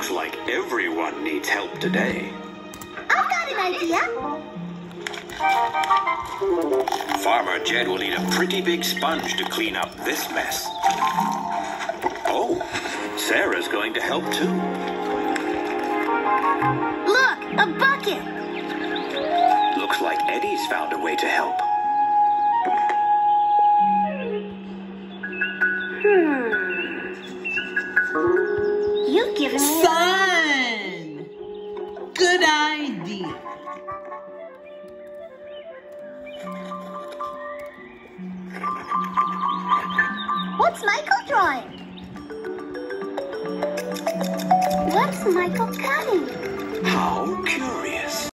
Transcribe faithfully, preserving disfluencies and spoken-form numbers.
Looks like everyone needs help today. I've got an idea. Farmer Jed will need a pretty big sponge to clean up this mess. Oh, Sarah's going to help too. Look, a bucket. Looks like Eddie's found a way to help. Hmm. You've given me Fun! Good idea. What's Michael drawing? What's Michael cutting? How curious.